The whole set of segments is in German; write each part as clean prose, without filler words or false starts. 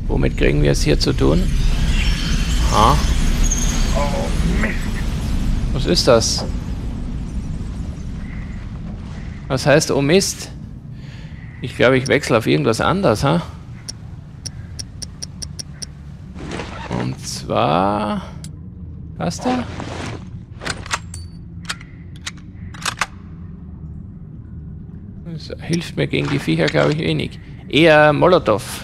Womit kriegen wir es hier zu tun? Ah. Oh, Mist. Was ist das? Was heißt, oh Mist? Ich glaube, ich wechsle auf irgendwas anderes, ha? Und zwar... Was da? Das hilft mir gegen die Viecher, glaube ich, wenig. Eher Molotow.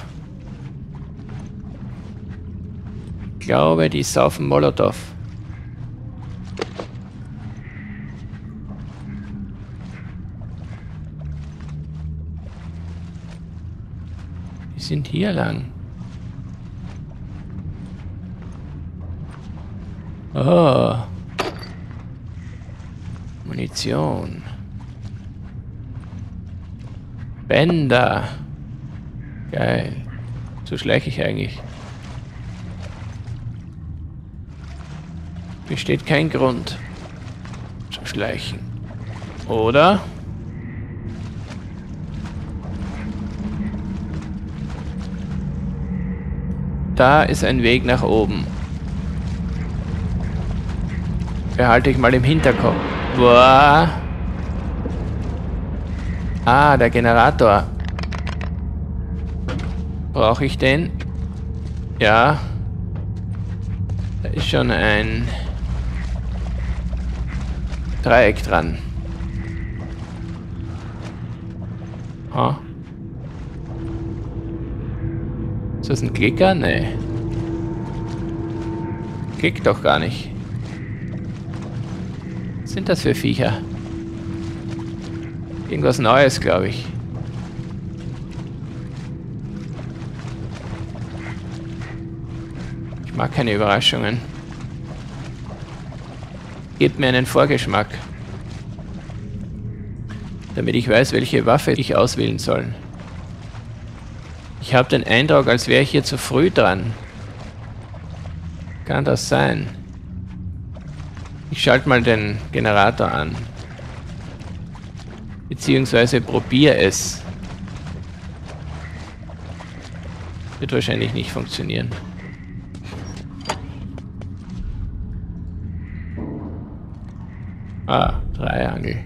Ich glaube, die saufen Molotow. Die sind hier lang. Oh. Munition. Bänder. Geil. So schleiche ich eigentlich. Besteht kein Grund zu schleichen. Oder? Da ist ein Weg nach oben. Behalte ich mal im Hinterkopf. Boah. Ah, der Generator. Brauche ich den? Ja. Da ist schon ein Dreieck dran. Ha. Ist das ein Klicker? Nee. Klickt doch gar nicht. Was sind das für Viecher? Irgendwas Neues, glaube ich. Ich mag keine Überraschungen. Gebt mir einen Vorgeschmack, damit ich weiß, welche Waffe ich auswählen soll. Ich habe den Eindruck, als wäre ich hier zu früh dran. Kann das sein? Ich schalte mal den Generator an. Beziehungsweise probiere es. Wird wahrscheinlich nicht funktionieren. Ah, Dreiangel.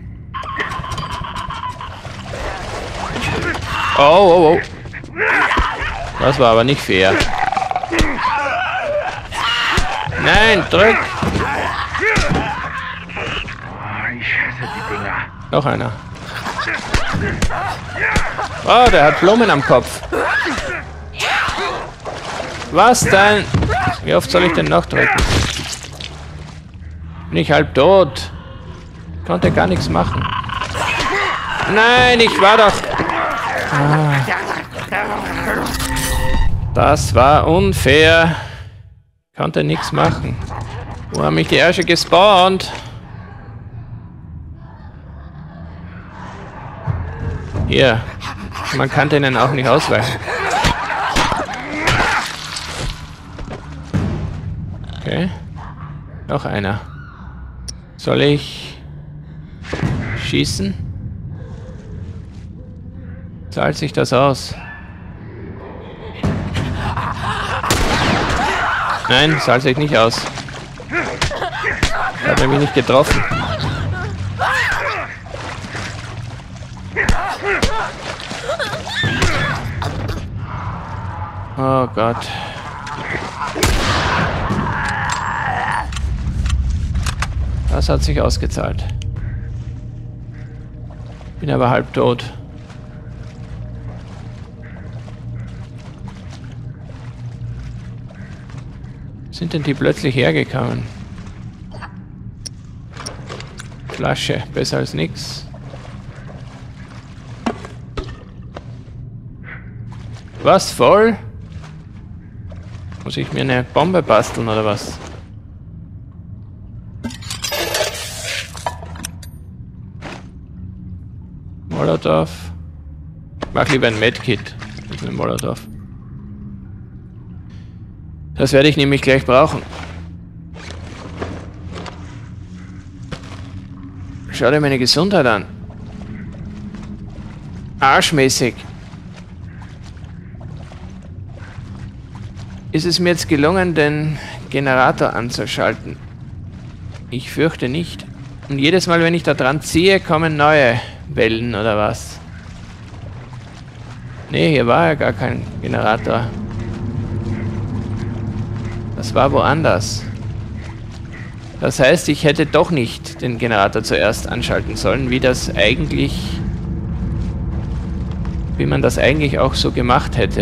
Oh, oh, oh. Das war aber nicht fair. Nein, drück! Ich hasse die Dinger. Noch einer. Oh, der hat Blumen am Kopf. Was denn? Wie oft soll ich denn noch drücken? Bin ich halb tot? Konnte gar nichts machen. Nein, ich war doch... Ah. Das war unfair. Konnte nichts machen. Wo haben mich die Ärsche gespawnt? Hier. Man kann denen auch nicht ausweichen. Okay. Noch einer. Soll ich schießen? Zahlt sich das aus? Nein, zahlt sich nicht aus. Hat er mich nicht getroffen. Oh Gott. Das hat sich ausgezahlt. Bin aber halb tot. Sind denn die plötzlich hergekommen? Flasche, besser als nix. Was, voll? Muss ich mir eine Bombe basteln oder was? Molotow. Ich mach lieber ein Medkit mit einem Molotow. Das werde ich nämlich gleich brauchen. Schau dir meine Gesundheit an. Arschmäßig. Ist es mir jetzt gelungen, den Generator anzuschalten? Ich fürchte nicht. Und jedes Mal, wenn ich da dran ziehe, kommen neue Wellen oder was? Nee, hier war ja gar kein Generator. Das war woanders. Das heißt, ich hätte doch nicht den Generator zuerst anschalten sollen, wie man das eigentlich auch so gemacht hätte.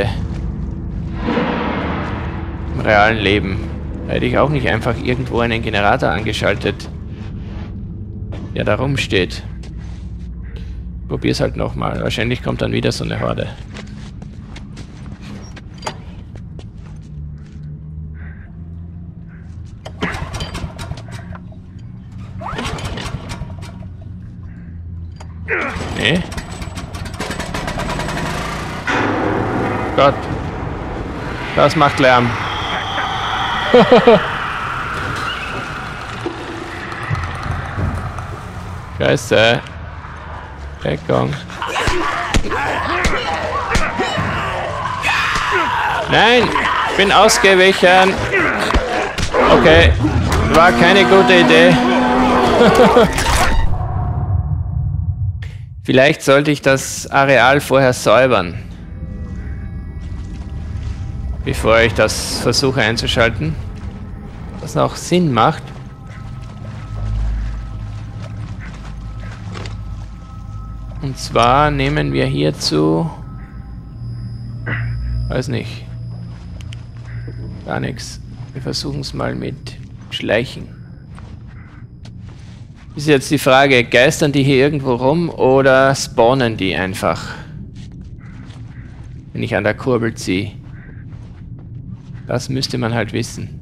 Im realen Leben. Da hätte ich auch nicht einfach irgendwo einen Generator angeschaltet, der da rumsteht. Probier's halt nochmal. Wahrscheinlich kommt dann wieder so eine Horde. Nee. Gott. Das macht Lärm. Scheiße. Deckung. Nein! Ich bin ausgewichen. Okay. War keine gute Idee. Vielleicht sollte ich das Areal vorher säubern, bevor ich das versuche einzuschalten. Was auch Sinn macht. Und zwar nehmen wir hierzu... Weiß nicht. Gar nichts. Wir versuchen es mal mit Schleichen. Ist jetzt die Frage, geistern die hier irgendwo rum oder spawnen die einfach? Wenn ich an der Kurbel ziehe. Das müsste man halt wissen.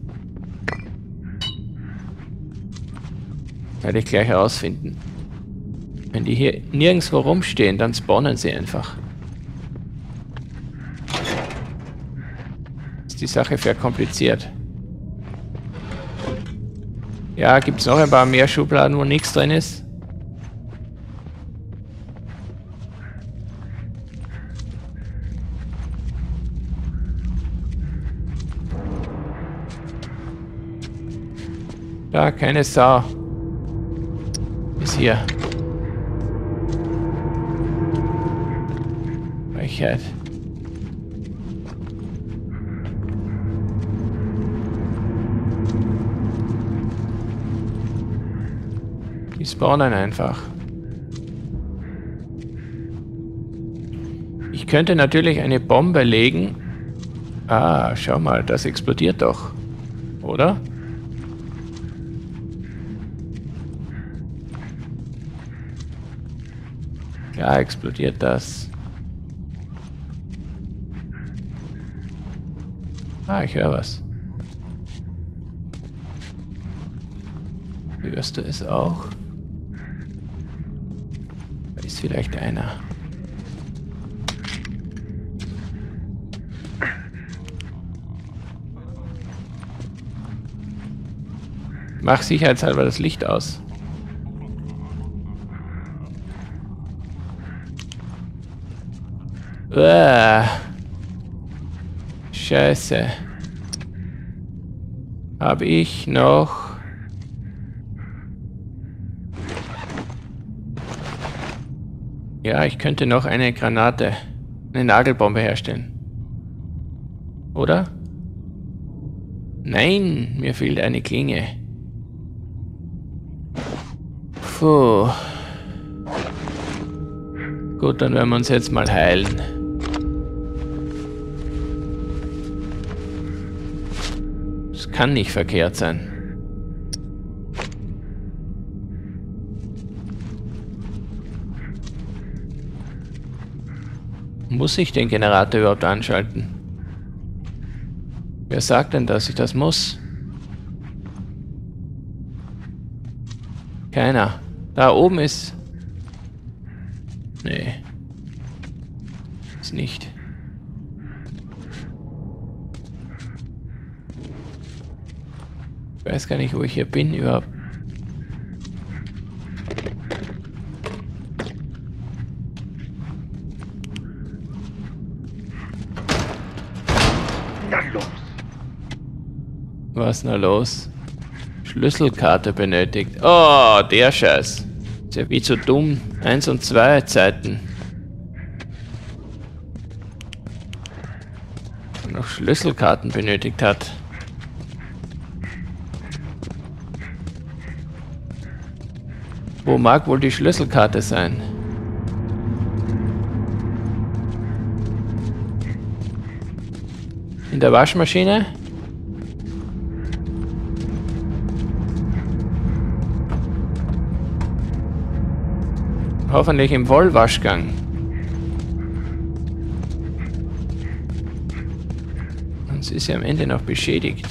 Werde ich gleich herausfinden. Wenn die hier nirgendwo rumstehen, dann spawnen sie einfach. Ist die Sache verkompliziert. Ja, gibt es noch ein paar mehr Schubladen, wo nichts drin ist? Da, keine Sau. Bis hier. Frechheit. Die spawnen einfach. Ich könnte natürlich eine Bombe legen. Ah, schau mal, das explodiert doch. Oder? Ja, explodiert das. Ah, ich höre was. Hörst du es auch? Da ist vielleicht einer. Mach sicherheitshalber das Licht aus. Scheiße. Habe ich noch... Ja, ich könnte noch eine Granate, eine Nagelbombe herstellen. Oder? Nein, mir fehlt eine Klinge. Puh. Gut, dann werden wir uns jetzt mal heilen. Das kann nicht verkehrt sein. Muss ich den Generator überhaupt anschalten? Wer sagt denn, dass ich das muss? Keiner. Da oben ist... Nee. Ist nicht. Ich weiß gar nicht, wo ich hier bin überhaupt. Dann los. Was ist denn los? Schlüsselkarte benötigt. Oh, der Scheiß. Ist ja wie zu dumm. 1 und 2 Zeiten. Noch Schlüsselkarten benötigt hat. Wo mag wohl die Schlüsselkarte sein? In der Waschmaschine? Hoffentlich im Vollwaschgang. Und sie ist ja am Ende noch beschädigt.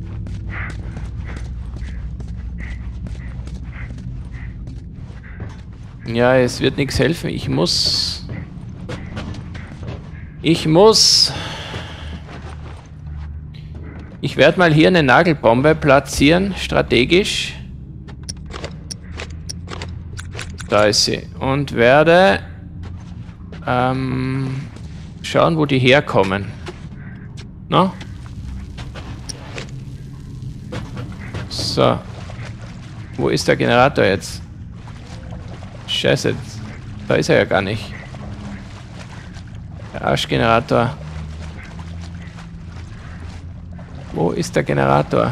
Ja, es wird nichts helfen. Ich muss... Ich werde mal hier eine Nagelbombe platzieren, strategisch. Da ist sie. Und werde schauen, wo die herkommen. No? So. Wo ist der Generator jetzt? Scheiße. Da ist er ja gar nicht. Der Arschgenerator. Wo ist der Generator?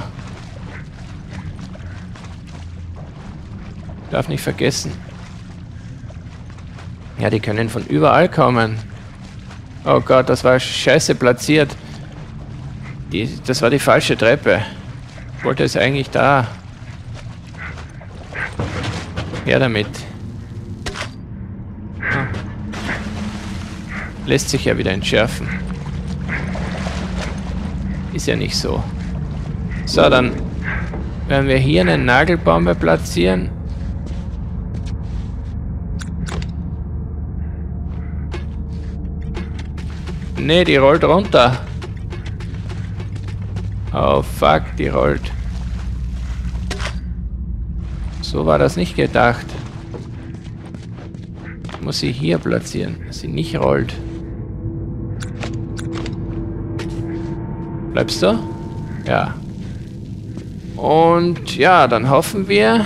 Darf nicht vergessen. Ja, die können von überall kommen. Oh Gott, das war scheiße platziert. Das war die falsche Treppe. Ich wollte es eigentlich da. Her damit. Ah. Lässt sich ja wieder entschärfen. Ist ja nicht so. So, dann werden wir hier eine Nagelbombe platzieren. Ne, die rollt runter. Oh fuck, die rollt. So war das nicht gedacht. Ich muss sie hier platzieren, dass sie nicht rollt. Bleibst du? Ja. Und ja, dann hoffen wir,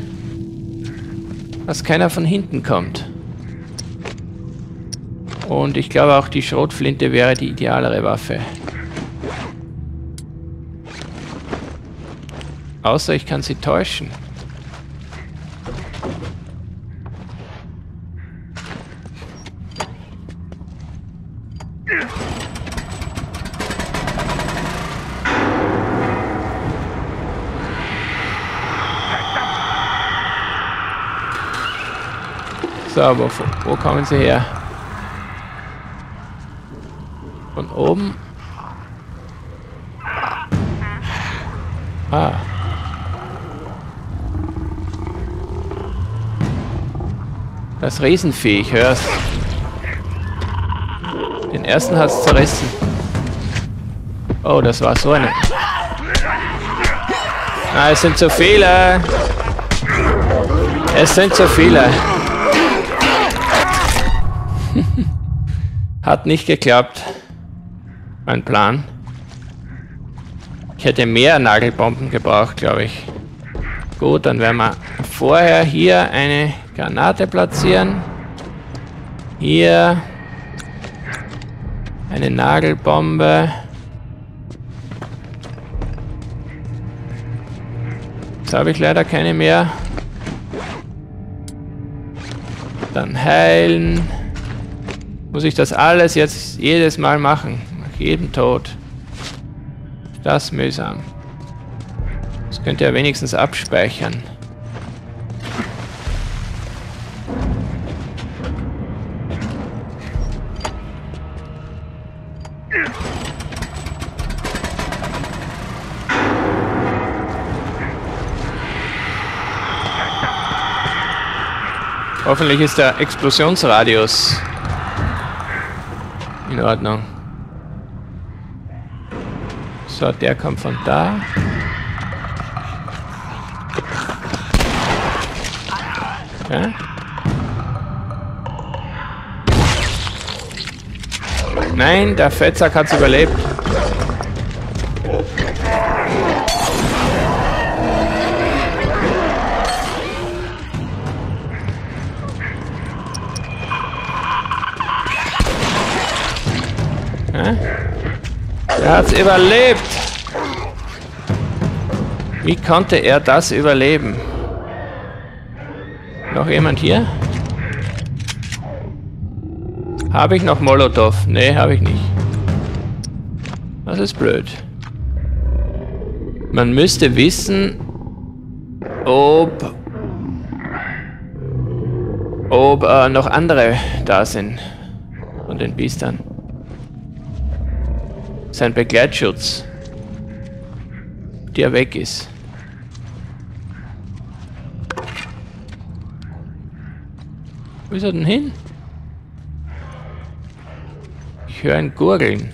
dass keiner von hinten kommt. Und ich glaube auch die Schrotflinte wäre die idealere Waffe. Außer ich kann sie täuschen. So, aber wo kommen sie her? Von oben? Ah. Das Riesenvieh, ich hör's. Den ersten hat's zerrissen. Oh, das war so eine... Ah, es sind zu viele. Es sind zu viele. Hat nicht geklappt. Mein Plan. Ich hätte mehr Nagelbomben gebraucht, glaube ich. Gut, dann werden wir vorher hier eine Granate platzieren. Hier eine Nagelbombe. Jetzt habe ich leider keine mehr. Dann heilen. Muss ich das alles jetzt jedes Mal machen? Nach jedem Tod. Das ist mühsam. Das könnt ihr ja wenigstens abspeichern. Hoffentlich ist der Explosionsradius in Ordnung. So, der kommt von da. Okay. Nein, der Fettsack hat's überlebt. Hä? Er hat's überlebt! Wie konnte er das überleben? Noch jemand hier? Habe ich noch Molotow? Nee, habe ich nicht. Das ist blöd. Man müsste wissen, ob noch andere da sind von den Biestern. Sein Begleitschutz, der weg ist. Wo ist er denn hin? Ich höre ein Gurgeln.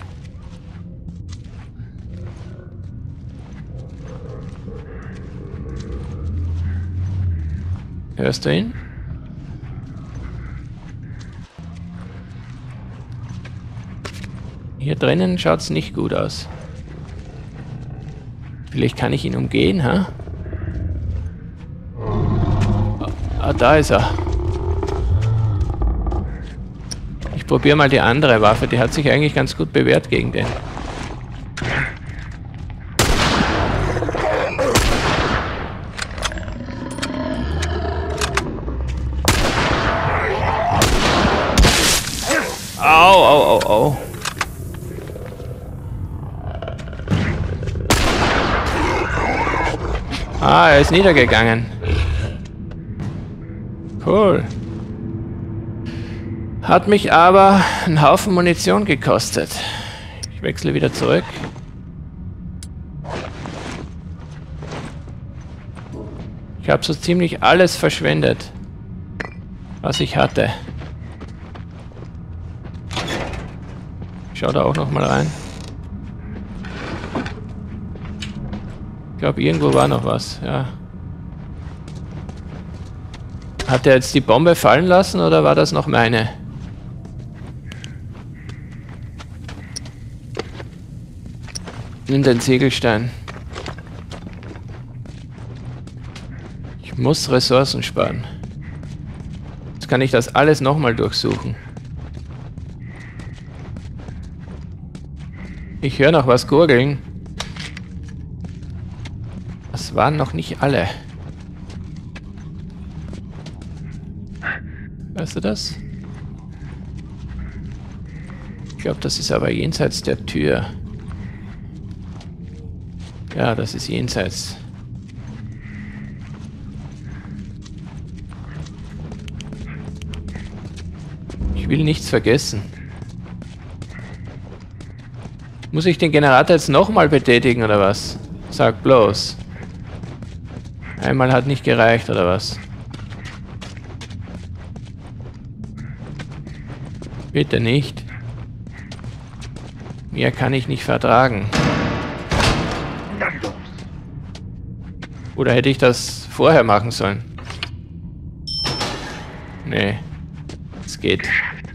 Hörst du ihn? Hier drinnen schaut es nicht gut aus. Vielleicht kann ich ihn umgehen, ha? Ah, da ist er. Ich probiere mal die andere Waffe, die hat sich eigentlich ganz gut bewährt gegen den. Au, au, au, au. Ah, er ist niedergegangen. Cool. Hat mich aber einen Haufen Munition gekostet. Ich wechsle wieder zurück. Ich habe so ziemlich alles verschwendet, was ich hatte. Ich schau da auch noch mal rein. Ich glaube, irgendwo war noch was, ja. Hat er jetzt die Bombe fallen lassen oder war das noch meine? Nimm den Ziegelstein. Ich muss Ressourcen sparen. Jetzt kann ich das alles nochmal durchsuchen. Ich höre noch was gurgeln. Das waren noch nicht alle. Weißt du das? Ich glaube, das ist aber jenseits der Tür. Ja, das ist jenseits. Ich will nichts vergessen. Muss ich den Generator jetzt nochmal betätigen oder was? Sag bloß. Einmal hat nicht gereicht oder was? Bitte nicht. Mehr kann ich nicht vertragen. Oder hätte ich das vorher machen sollen? Nee. Es geht.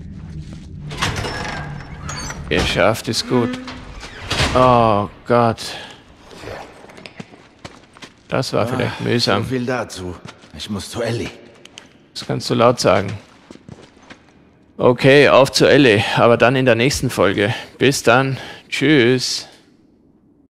Geschafft ist gut. Oh Gott. Das war vielleicht mühsam. So viel dazu. Ich muss zu Ellie. Das kannst du laut sagen. Okay, auf zu Ellie, aber dann in der nächsten Folge. Bis dann. Tschüss.